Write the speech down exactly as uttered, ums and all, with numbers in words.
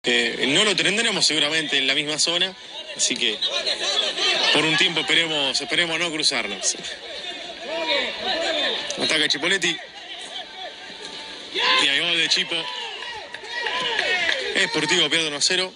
Eh, no lo tendremos seguramente en la misma zona, así que por un tiempo esperemos, esperemos no cruzarnos. Ataca Chipoletti. Y ahí gol de Chipo. Sportivo pierde uno a cero.